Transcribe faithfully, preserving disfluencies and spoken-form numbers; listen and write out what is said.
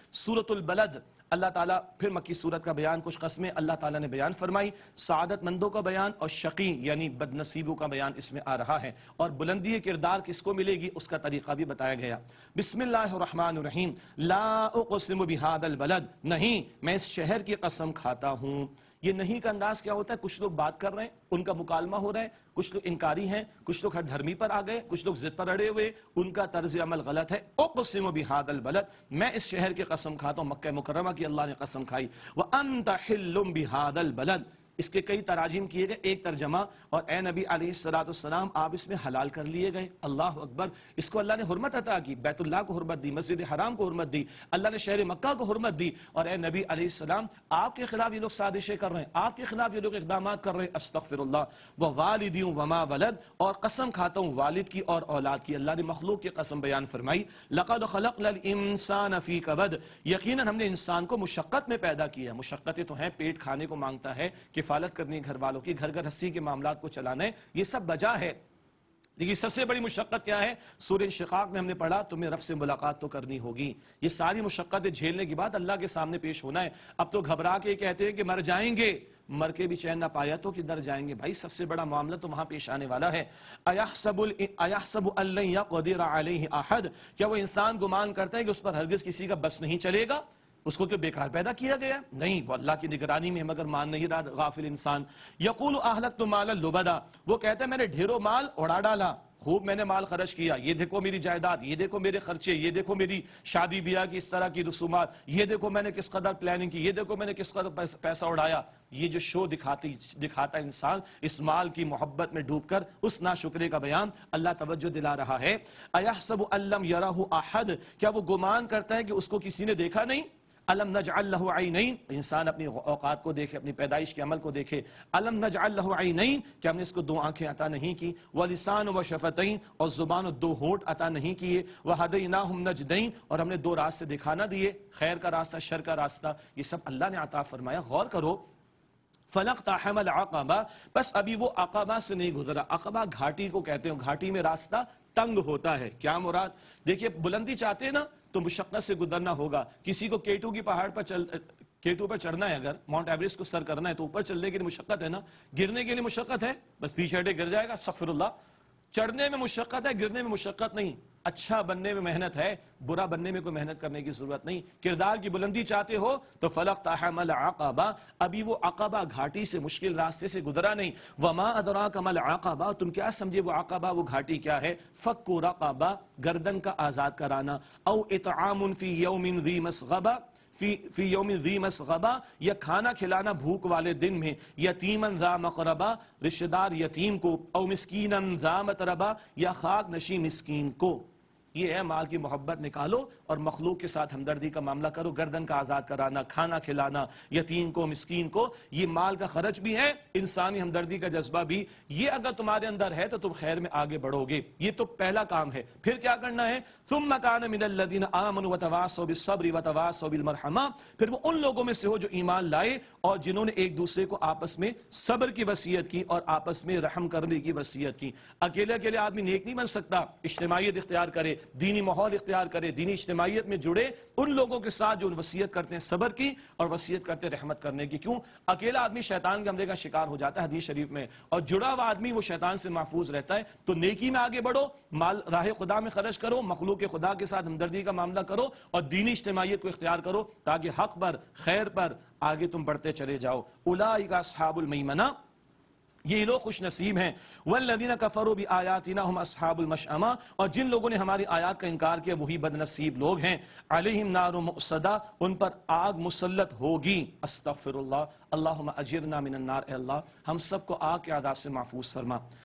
سورۃ البلد اللہ تعالیٰ پھر مکی صورت کا بیان، کچھ قسمیں اللہ تعالیٰ نے بیان فرمائی، سعادت مندوں کا بیان اور شقی یعنی بد نصیبوں کا بیان اس میں آ رہا ہے، اور بلندی کردار کس کو ملے گی اس کا طریقہ بھی بتایا گیا۔ بسم اللہ الرحمن الرحیم، لا اقسم بہذا البلد، نہیں میں اس شہر کی قسم کھاتا ہوں۔ یہ نہیں کا انداز کیا ہوتا ہے؟ کچھ لوگ بات کر رہے ہیں، ان کا مکالمہ ہو رہا ہے، کچھ لوگ انکاری ہیں، کچھ لوگ ہر دھرمی پر آ گئے، کچھ لوگ ضد پر اڑے ہوئے، ان کا طرز عمل غلط ہے۔ اقسم بہذا البلد، میں اس شہر کی قسم کھاتا ہوں، مکہ مکرمہ کی اللہ نے قسم کھائی۔ وانت حل بہذا البلد، اس کے کئی تراجم کیے گئے، ایک ترجمہ اور اے نبی علیہ الصلوۃ والسلام آپ اس میں حلال کر لیے گئے۔ اللہ اکبر، اس کو اللہ نے حرمت عطا کی، بیت اللہ کو حرمت دی، مسجد حرام کو حرمت دی، اللہ نے شہر مکہ کو حرمت دی، اور اے نبی علیہ السلام آپ کے خلاف یہ لوگ سازشیں کر رہے ہیں، آپ کے خلاف یہ لوگ اقدامات کر رہے ہیں۔ استغفر اللہ ووالدی وما ولد، اور قسم کھاتا ہوں والد کی اور اولاد کی، اللہ نے مخلوق کی قسم بیان فرمائی۔ لقد خلقنا الانسان فی کبد، یقیناً ہم نے انسان کو مشقت میں پیدا کیا، مشقتیں تو ہیں، پیٹ کھانے کو مانگتا ہے، کفالت کرنی گھر والوں کی، گھر گھر ہستی کے معاملات کو چلانا ہے، یہ سب بجا ہے۔ لیکن سب سے بڑی مشقت کیا ہے؟ سورہ انشقاق میں ہم نے پڑھا تمہیں رب سے ملاقات تو کرنی ہوگی، یہ ساری مشقتیں جھیلنے کے بعد اللہ کے سامنے پیش ہونا ہے۔ اب تو گھبرا کے کہتے ہیں کہ مر جائیں گے، مر کے بھی چین نہ پایا تو کدھر جائیں گے؟ بھائی سب سے بڑا معاملہ تو وہاں پیش آنے والا ہے۔ اَيَحْسَبُ اَيَحْسَبُ أَن لَّن يَقْدِرَ عَلَيْهِ أَحَدٌ، کیا وہ انسان گمان کرتا ہے کہ اس پر ہرگز کسی کا بس نہیں چلے گا؟ اس کو کیوں بیکار پیدا کیا گیا؟ نہیں، وہ اللہ کی نگرانی میں مگر مان نہیں رہا غافل انسان۔ یقول اہلکت مالا لبدا، وہ کہتا ہے میں نے ڈھیروں مال اڑا ڈالا، خوب میں نے مال خرچ کیا، یہ دیکھو میری جائیداد، یہ دیکھو میرے خرچے، یہ دیکھو میری شادی بیاہ کی اس طرح کی رسومات، یہ دیکھو میں نے کس قدر پلاننگ کی، یہ دیکھو میں نے کس قدر پیسہ اڑایا۔ یہ جو شو دکھاتی دکھاتا انسان اس مال کی محبت میں ڈوب کر، اس ناشکرے کا بیان اللہ توجہ دلا رہا ہے۔ ایحسب ان لم یرہ احد، کیا وہ گمان کرتا ہے کہ اس کو کسی نے دیکھا نہیں؟ الم نجعل له عینین، انسان اپنی اوقات کو دیکھے، اپنی پیدائش کے عمل کو دیکھے۔ الم نجعل له عینین، کہ ہم نے اس کو دو آنکھیں عطا نہیں کی، ولسان وشفتین، اور زبان و دو ہونٹ عطا نہیں کیے، وہدیناہم نجدین، اور ہم نے دو راستے دکھا نہ دیے، خیر کا راستہ شر کا راستہ، یہ سب اللہ نے عطا فرمایا۔ غور کرو، فلقتحم العقبہ، بس ابھی وہ عقبہ سے نہیں گزرا۔ عقبہ گھاٹی کو کہتے ہیں، گھاٹی میں راستہ تنگ ہوتا ہے، کیا مراد؟ دیکھیے بلندی چاہتے ہیں نا تو مشقت سے گزرنا ہوگا۔ کسی کو کیٹو کی پہاڑ پر چل کیٹو پر چڑھنا ہے، اگر ماؤنٹ ایوریسٹ کو سر کرنا ہے تو اوپر چلنے کے لیے مشقت ہے نا، گرنے کے لیے مشقت ہے، بس پیچھے ہٹے گر جائے گا، استغفر اللہ۔ چڑھنے میں مشقت ہے، گرنے میں مشقت نہیں۔ اچھا بننے میں محنت ہے، برا بننے میں کوئی محنت کرنے کی ضرورت نہیں۔ کردار کی بلندی چاہتے ہو تو فلقتحم العقبہ، ابھی وہ عقبہ گھاٹی سے مشکل راستے سے گزرا نہیں۔ وما ادراک ما العقبہ، تم کیا سمجھے وہ عقبہ، وہ گھاٹی کیا ہے؟ فک رقبہ، گردن کا آزاد کرانا، او اطعام فی یوم ذی مسغبہ، فی فی یوم ذی مسغبہ، یا کھانا کھلانا بھوک والے دن میں، یتیما ذا مقربہ، رشتہ دار یتیم کو، او مسکینا ذا متربہ، یا خاک نشین مسکین کو۔ یہ ہے مال کی محبت نکالو اور مخلوق کے ساتھ ہمدردی کا معاملہ کرو، گردن کا آزاد کرانا، کھانا کھلانا یتیم کو، مسکین کو، یہ مال کا خرچ بھی ہے، انسانی ہمدردی کا جذبہ بھی۔ یہ اگر تمہارے اندر ہے تو تم خیر میں آگے بڑھو گے، یہ تو پہلا کام ہے۔ پھر کیا کرنا ہے؟ ثم کان من الذین آمنوا وتواصوا بالصبر وتواصوا بالمرحمہ، پھر وہ ان لوگوں میں سے ہو جو ایمان لائے اور جنہوں نے ایک دوسرے کو آپس میں صبر کی وصیت کی اور آپس میں رحم کرنے کی وصیت کی۔ اکیلے اکیلے آدمی نیک نہیں بن سکتا، اجتماعیت اختیار کرے، دینی ماحول اختیار کرے، دینی اجتماعیت میں جڑے ان لوگوں کے ساتھ جو وصیت کرتے ہیں صبر کی اور وصیت کرتے ہیں رحمت کرنے کی۔ کیوں؟ اکیلا آدمی شیطان کے حملے کا شکار ہو جاتا ہے حدیث شریف میں، اور جڑا ہوا آدمی وہ شیطان سے محفوظ رہتا ہے۔ تو نیکی میں آگے بڑھو، مال راہ خدا میں خرچ کرو، مخلوق خدا کے ساتھ ہمدردی کا معاملہ کرو اور دینی اجتماعیت کو اختیار کرو تاکہ حق پر، خیر پر آگے تم بڑھتے چلے جاؤ۔ اولئک اصحاب المیمنہ، یہ لوگ خوش نصیب ہیں۔ والذین کفروا بآیاتنا هم اصحاب المشأمہ، اور جن لوگوں نے ہماری آیات کا انکار کیا وہی بد نصیب لوگ ہیں۔ علیہم نار مؤصدہ، ان پر آگ مسلط ہوگی۔ استغفر اللہ، اللہم اجرنا من النار، اے اللہ ہم سب کو آگ کے عذاب سے محفوظ فرما۔